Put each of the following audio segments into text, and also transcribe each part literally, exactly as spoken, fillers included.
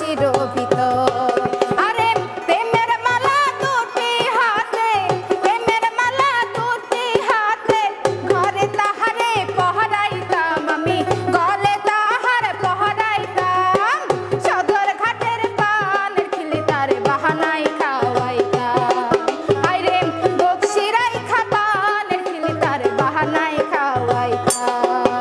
হাসির ভিতর। আরে প্রেমের মালা দুটি হাতে, প্রেমের মালা দুটি হাতে, ঘরে তাহারে পহরাইতাম আমি, গলে তাহার পহরাইতাম, সদর ঘাটের পানের খিলি তারে বাহানাই খাওয়াইতাম। আইরে বক্সিরাই খাপানের খিলি তারে বাহানাই খাওয়াইতাম।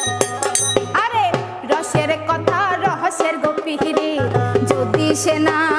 আরে রসের কথা রহস্যের গোপীরে যদি সে না